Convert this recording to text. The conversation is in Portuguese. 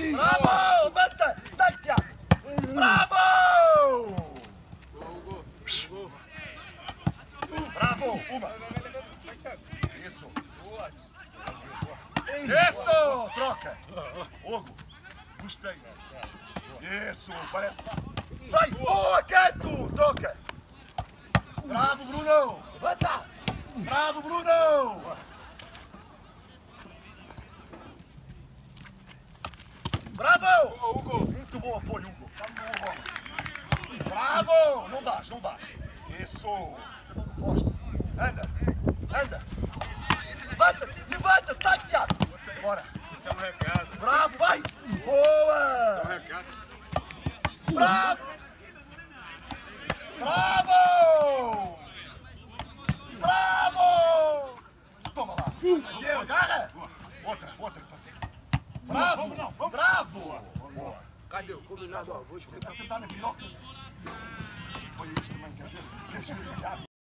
Bravo! Levanta! Dai, Tiago! Bravo! Bravo! Uma! Isso! Isso! Troca! Hugo! Gostei! Isso! Parece! Vai! Boa, quieto! Troca! Bravo, Bruno! Levanta! Bravo, Bruno! Bravo! Hugo! Muito bom apoio, Hugo! Bravo! Não vais, não vais! Isso! Você não gosta! Anda! Anda! Levanta-te! Levanta-te! Tá, Tiago! Bora! Isso é um recado! Bravo! Vai! Boa! Isso é um recado! Bravo! Bravo! Bravo! Toma lá! Deu, agarra! Outra! Bravo! Bravo! Boa! Cadê o combinado? Vou explicar. Você tá na piroca? Foi isso também que a gente